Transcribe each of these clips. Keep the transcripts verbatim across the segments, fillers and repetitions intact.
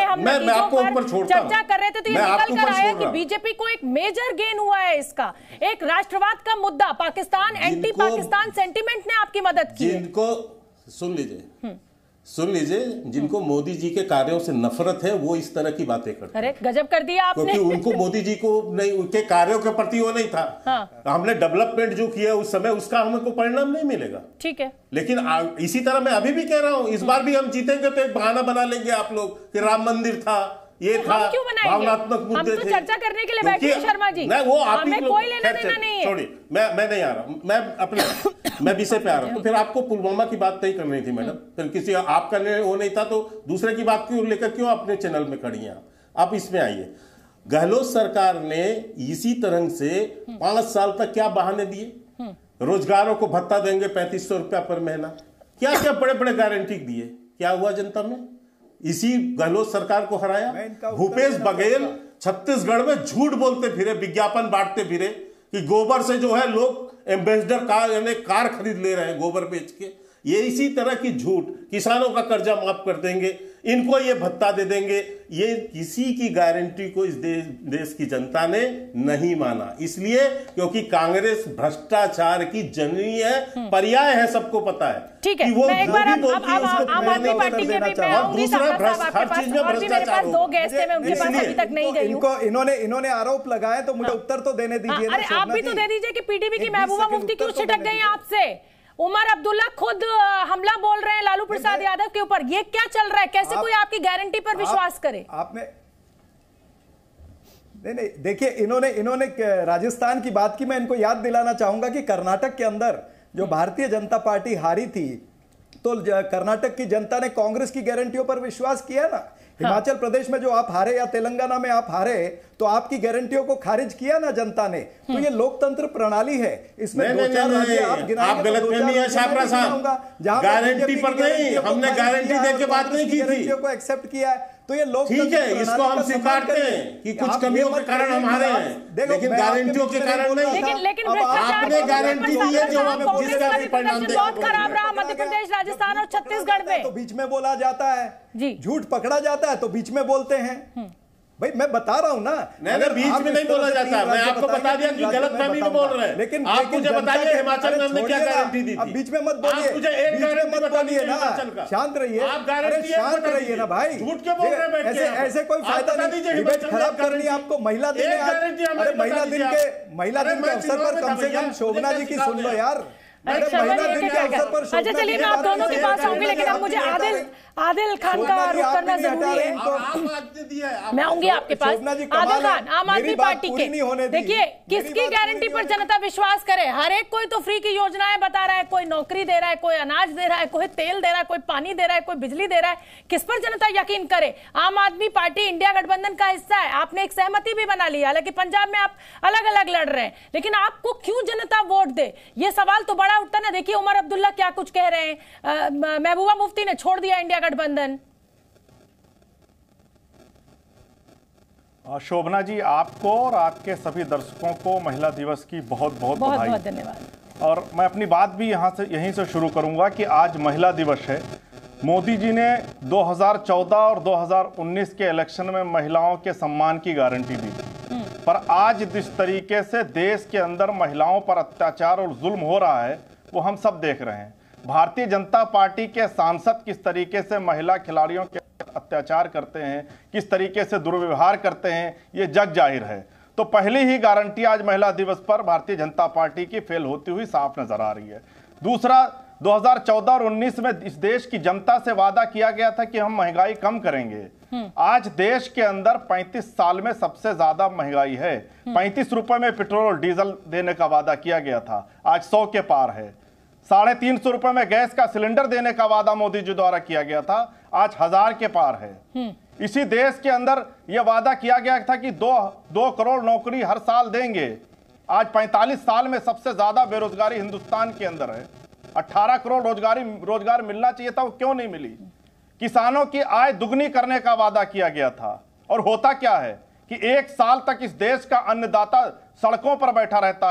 हम मैं, मैं आपको ऊपर छोड़ता चर्चा कर रहे थे तो ये निकल कर आया कि बीजेपी को एक मेजर गेन हुआ है इसका। एक राष्ट्रवाद का मुद्दा, पाकिस्तान, एंटी पाकिस्तान सेंटीमेंट ने आपकी मदद की। जिनको सुन लीजिए सुन लीजिए जिनको मोदी जी के कार्यों से नफरत है वो इस तरह की बातें करते हैं। अरे गजब कर दिया आपने। क्योंकि उनको मोदी जी को नहीं, उनके कार्यों के प्रति वो नहीं था। हाँ। हमने डेवलपमेंट जो किया उस समय उसका हमको परिणाम नहीं मिलेगा। ठीक है, लेकिन आ, इसी तरह मैं अभी भी कह रहा हूं, इस बार भी हम जीतेंगे तो एक बहाना बना लेंगे आप लोग कि राम मंदिर था, ये था, भावनात्मक मुद्दे थे। चर्चा करने के लिए बैठे हैं शर्मा जी। नहीं, वो आप ही कोई लेना देना नहीं है। छोड़िए, मैं मैं नहीं आ रहा, मैं अपने मैं विषय पे आ रहा हूं। तो फिर आपको पुलवामा की बात नहीं करनी थी मैडम, फिर किसी आपका वो नहीं था तो दूसरे की बात क्यों लेकर क्यों अपने चैनल में खड़ी हैं आप? आप इसमें आइए। गहलोत सरकार ने इसी तरह से पांच साल तक क्या बहाने दिए? रोजगारों को भत्ता देंगे पैंतीस सौ रुपया पर महीना, क्या क्या बड़े बड़े गारंटी दिए, क्या हुआ जनता में? इसी गहलोत सरकार को हराया। भूपेश बघेल छत्तीसगढ़ में झूठ बोलते फिरे, विज्ञापन बांटते फिरे कि गोबर से जो है लोग एम्बेसडर कार यानी कार खरीद ले रहे हैं गोबर बेच के। ये इसी तरह की झूठ, किसानों का कर्जा माफ कर देंगे, इनको ये भत्ता दे देंगे, ये किसी की गारंटी को इस देश देश की जनता ने नहीं माना। इसलिए क्योंकि कांग्रेस भ्रष्टाचार की जननी है, पर्याय है, सबको पता है। ठीक है, कि वो मैं एक बार जो भी बोलती है उसको आम आदमी पार्टी के भी मैं आऊंगी। दूसरा भ्रष्ट हर चीज में भ्रष्टाचार हो। दो गेस्ट हैं, मैं उनके पास अभी तक नहीं गई हूं। इनको इन्होंने इन्होंने आरोप लगाए तो मुझे उत्तर तो देने दीजिए। अरे आप भी तो दे दीजिए कि पीडीपी की महबूबा मुफ्ती क्यों छिटक गई आपसे? उमर अब्दुल्ला खुद हमला बोल रहे हैं लालू प्रसाद यादव के ऊपर। ये क्या चल रहा है? कैसे आप, कोई आपकी गारंटी पर विश्वास आप, करे? आपने नहीं नहीं देखिए, इन्होंने इन्होंने राजस्थान की बात की। मैं इनको याद दिलाना चाहूंगा कि कर्नाटक के अंदर जो भारतीय जनता पार्टी हारी थी तो कर्नाटक की जनता ने कांग्रेस की गारंटियों पर विश्वास किया ना। हिमाचल प्रदेश में जो आप हारे या तेलंगाना में आप हारे तो आपकी गारंटियों को खारिज किया ना जनता ने। तो ये लोकतंत्र प्रणाली है, इसमें दो चार राज्य आप गिनाएंगे। आप गलतफहमी है छापरा साहब, गारंटी पर नहीं, हमने गारंटी देके बात नहीं की थी, को एक्सेप्ट किया है। तो ये लोग ठीक है, इसको हम स्वीकारते हैं कि कुछ कमियों के कारण हम हारे हैं, लेकिन गारंटियों के कारण नहीं। लेकिन लेकिन आपने गारंटी दी है जो जिसका भी परिणाम बहुत खराब रहा मध्य प्रदेश, राजस्थान और छत्तीसगढ़ में। तो बीच में बोला जाता है जी, झूठ पकड़ा जाता है तो बीच में बोलते हैं। भाई मैं बता रहा हूं ना, नहीं बीच में नहीं बोला जाता। मैं आपको बता दिया कि गलत फहमी में बोल रहे हैं। लेकिन आप मुझे बताइए हिमाचल में हमने क्या गारंटी दी थी? अब बीच में मत बोलिए, मुझे एक गारंटी बताइए ना, शांत रहिए। आप गारंटी शांत रहिए ना भाई, झूठ क्यों बोल रहे हैं? ऐसे ऐसे कोई फायदा नहीं, डिबेट खराब करनी आपको। महिला दिन अरे महिला दिन के महिला दिन के अवसर पर कम से कम शोभना जी की सुन लो यार। अच्छा चलिए मैं आप दोनों के पास आऊंगी, लेकिन अब मुझे आदिल आदिल खान का रुख करना जरूरी है। मैं आऊंगी आपके पास। आदिल खान, आम आदमी पार्टी के, देखिए किसकी गारंटी पर जनता विश्वास करे? हर एक कोई तो फ्री की योजनाएं बता रहा है, कोई नौकरी दे रहा है, कोई अनाज दे रहा है, कोई तेल दे रहा है, कोई पानी दे रहा है, कोई बिजली दे रहा है। किस पर जनता यकीन करे? आम आदमी पार्टी इंडिया गठबंधन का हिस्सा है, आपने एक सहमति भी बना ली, हालांकि पंजाब में आप अलग अलग लड़ रहे हैं, लेकिन आपको क्यों जनता वोट दे? ये सवाल तो बड़ा उठता ना। देखिए उमर अब्दुल्ला क्या कुछ कह रहे हैं, महबूबा मुफ्ती ने छोड़ दिया इंडिया गठबंधन। शोभना जी, आपको और आपके सभी दर्शकों को महिला दिवस की बहुत बहुत बहुत बधाई। बहुत धन्यवाद। और मैं अपनी बात भी यहाँ से यहीं से शुरू करूंगा कि आज महिला दिवस है। मोदी जी ने दो हज़ार चौदह और दो हज़ार उन्नीस के इलेक्शन में महिलाओं के सम्मान की गारंटी दी, पर आज जिस तरीके से देश के अंदर महिलाओं पर अत्याचार और जुल्म हो रहा है वो हम सब देख रहे हैं। भारतीय जनता पार्टी के सांसद किस तरीके से महिला खिलाड़ियों के अत्याचार करते हैं, किस तरीके से दुर्व्यवहार करते हैं, ये जग जाहिर है। तो पहली ही गारंटी आज महिला दिवस पर भारतीय जनता पार्टी की फेल होती हुई साफ नजर आ रही है। दूसरा, दो हज़ार चौदह और उन्नीस में इस देश की जनता से वादा किया गया था कि हम महंगाई कम करेंगे। आज देश के अंदर पैंतीस साल में सबसे ज्यादा महंगाई है। पैंतीस रुपए में पेट्रोल और डीजल देने का वादा किया गया था, आज सौ के पार है। साढ़े तीन सौ रुपए में गैस का सिलेंडर देने का वादा मोदी जी द्वारा किया गया था, आज हजार के पार है। इसी देश के अंदर यह वादा किया गया था कि दो दो करोड़ नौकरी हर साल देंगे, आज पैंतालीस साल में सबसे ज्यादा बेरोजगारी हिंदुस्तान के अंदर है। अठारह करोड़ रोजगारी रोजगार मिलना चाहिए था, वो क्यों नहीं मिली? किसानों की आय दुगनी करने का वादा किया गया था, और होता क्या है कि एक साल तक इस देश का अन्नदाता सड़कों पर बैठा रहता है,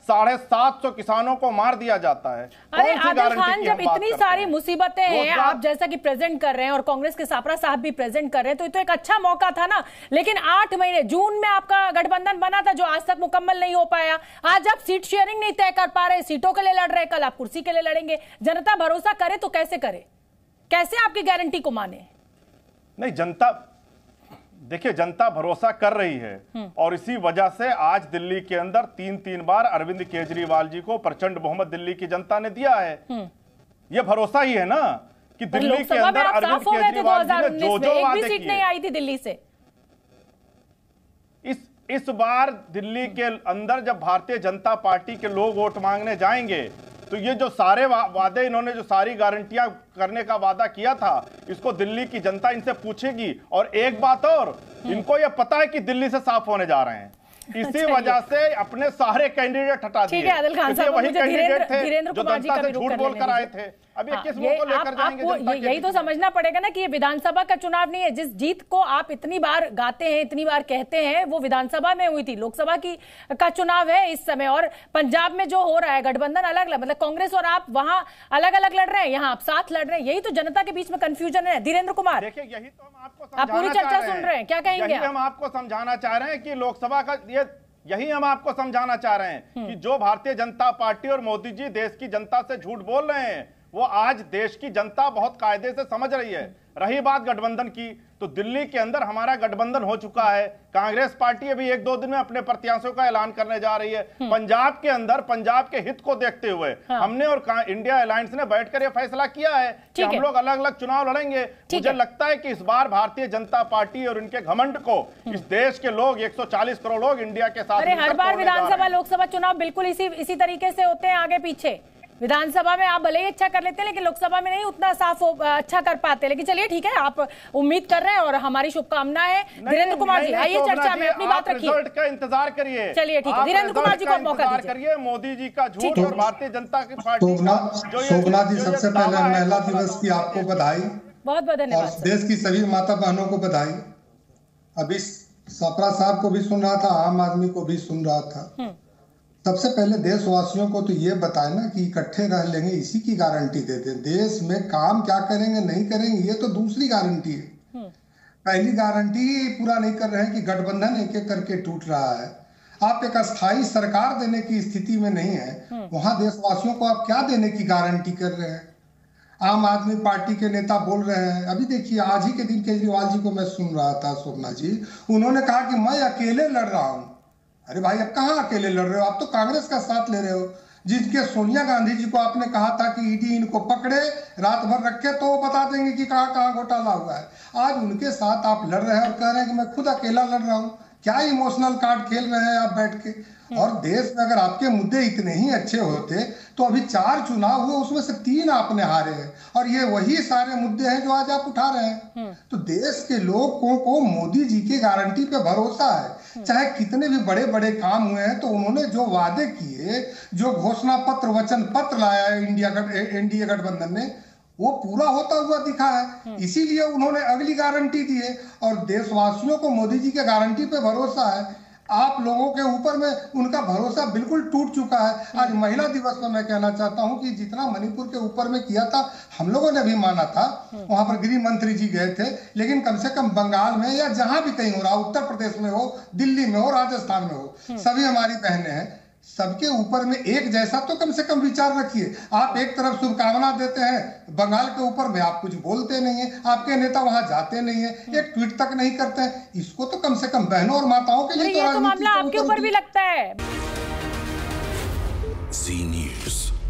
साढ़े सात सौ किसानों को मार दिया जाता है। अरे आदिल खान, जब इतनी सारी मुसीबतें हैं, आप जैसा कि प्रेजेंट कर रहे हैं और कांग्रेस के सापरा साहब भी प्रेजेंट कर रहे हैं, तो ये तो एक अच्छा मौका था ना। लेकिन आठ महीने जून में आपका गठबंधन बना था जो आज तक मुकम्मल नहीं हो पाया। आज आप सीट शेयरिंग नहीं तय कर पा रहे, सीटों के लिए लड़ रहे, कल आप कुर्सी के लिए लड़ेंगे। जनता भरोसा करे तो कैसे करे, कैसे आपकी गारंटी को माने? नहीं, जनता देखिए, जनता भरोसा कर रही है और इसी वजह से आज दिल्ली के अंदर तीन तीन बार अरविंद केजरीवाल जी को प्रचंड बहुमत दिल्ली की जनता ने दिया है। ये भरोसा ही है ना कि दिल्ली के अंदर अरविंद केजरीवाल जी ने जो जो वादे किए, सीट नहीं आई थी दिल्ली से। इस इस बार दिल्ली के अंदर जब भारतीय जनता पार्टी के लोग वोट मांगने जाएंगे तो ये जो सारे वा, वादे इन्होंने जो सारी गारंटियां करने का वादा किया था, इसको दिल्ली की जनता इनसे पूछेगी। और एक बात और, इनको ये पता है कि दिल्ली से साफ होने जा रहे हैं, इसी वजह से अपने सारे कैंडिडेट हटा दिए। आदिल खान साहब, वही कैंडिडेट थे जो जनता से झूठ बोलकर आए थे। अब ये किस मुंह को लेकर जाएंगे जनता के? यही तो समझना पड़ेगा ना कि ये विधानसभा का चुनाव नहीं है। जिस जीत को आप इतनी बार गाते हैं, इतनी बार कहते हैं, वो विधानसभा में हुई थी। लोकसभा की का चुनाव है इस समय, और पंजाब में जो हो रहा है गठबंधन अलग अलग, मतलब कांग्रेस और आप वहां अलग अलग लड़ रहे हैं, यहाँ आप साथ लड़ रहे हैं। यही तो जनता के बीच में कंफ्यूजन है। धीरेन्द्र कुमार, देखिए, यही तो हम आपको आप पूरी चर्चा सुन रहे हैं, क्या कहेंगे? हम आपको समझाना चाह रहे हैं कि लोकसभा का ये यही हम आपको समझाना चाह रहे हैं कि जो भारतीय जनता पार्टी और मोदी जी देश की जनता से झूठ बोल रहे हैं, वो आज देश की जनता बहुत कायदे से समझ रही है। रही बात गठबंधन की, तो दिल्ली के अंदर हमारा गठबंधन हो चुका है। कांग्रेस पार्टी अभी एक दो दिन में अपने प्रत्याशियों का ऐलान करने जा रही है। पंजाब के अंदर पंजाब के हित को देखते हुए हाँ। हमने और इंडिया अलायंस ने बैठकर यह फैसला किया है कि हम लोग अलग अलग चुनाव लड़ेंगे। मुझे लगता है कि इस बार भारतीय जनता पार्टी और इनके घमंड को इस देश के लोग, एक सौ चालीस करोड़ लोग इंडिया के साथ, अरे हर बार विधानसभा लोकसभा चुनाव बिल्कुल इसी इसी तरीके से होते हैं, आगे पीछे। विधानसभा में आप भले ही अच्छा कर लेते हैं, लेकिन लोकसभा में नहीं उतना साफ अच्छा कर पाते। लेकिन चलिए ठीक है, आप उम्मीद कर रहे हैं और हमारी शुभकामना है। धीरेन्द्र कुमार जी, आइए चर्चा में अपनी बात रखिए। रिजल्ट का इंतजार करिए। चलिए ठीक है, धीरेन्द्र कुमार जी को मौका करिए। मोदी जी का झूठ और भारतीय जनता की पार्टी। शोभना जी, सबसे पहले महिला दिवस की आपको बधाई, बहुत बहुत धन्यवाद। और देश की सभी माता बहनों को बधाई। अभी सापरा साहब को भी सुन रहा था, आम आदमी को भी सुन रहा था। सबसे पहले देशवासियों को तो ये बताए ना कि इकट्ठे रह लेंगे, इसी की गारंटी दे दें। देश में काम क्या करेंगे नहीं करेंगे ये तो दूसरी गारंटी है। पहली गारंटी पूरा नहीं कर रहे हैं कि गठबंधन एक एक करके टूट रहा है। आप एक अस्थायी सरकार देने की स्थिति में नहीं है, वहां देशवासियों को आप क्या देने की गारंटी कर रहे हैं? आम आदमी पार्टी के नेता बोल रहे हैं, अभी देखिए आज ही के दिन केजरीवाल जी को मैं सुन रहा था, शोभना जी, उन्होंने कहा कि मैं अकेले लड़ रहा हूं। अरे भाई, अब कहाँ अकेले लड़ रहे हो? आप तो कांग्रेस का साथ ले रहे हो, जिनके सोनिया गांधी जी को आपने कहा था कि ईडी इनको पकड़े, रात भर रखे तो वो बता देंगे कि कहाँ कहाँ घोटाला हुआ है। आज उनके साथ आप लड़ रहे हैं और कह रहे हैं कि मैं खुद अकेला लड़ रहा हूँ। क्या इमोशनल कार्ड खेल रहे हैं आप बैठ के? और देश में अगर आपके मुद्दे इतने ही अच्छे होते तो अभी चार चुनाव हुए, उसमें से तीन आपने हारे हैं, और ये वही सारे मुद्दे हैं जो आज आप उठा रहे हैं। तो देश के लोगों को मोदी जी की गारंटी पे भरोसा है। चाहे कितने भी बड़े बड़े काम हुए हैं, तो उन्होंने जो वादे किए, जो घोषणा पत्र, वचन पत्र लाया है इंडिया एनडीए गठबंधन ने, वो पूरा होता हुआ दिखा है। इसीलिए उन्होंने अगली गारंटी दी है, और देशवासियों को मोदी जी के गारंटी पे भरोसा है। आप लोगों के ऊपर में उनका भरोसा बिल्कुल टूट चुका है। आज महिला दिवस में मैं कहना चाहता हूं कि जितना मणिपुर के ऊपर में किया था, हम लोगों ने भी माना था, वहां पर गृह मंत्री जी गए थे, लेकिन कम से कम बंगाल में या जहां भी कहीं हो रहा, उत्तर प्रदेश में हो, दिल्ली में हो, राजस्थान में हो, सभी हमारी बहनें हैं। सबके ऊपर में एक जैसा तो कम से कम विचार रखिए। आप एक तरफ शुभकामना देते हैं, बंगाल के ऊपर में आप कुछ बोलते नहीं है, आपके नेता वहां जाते नहीं है, एक ट्वीट तक नहीं करते हैं। इसको तो कम से कम बहनों और माताओं के लिए तो, तो मामला आपके ऊपर भी लगता है। जी न्यूज़।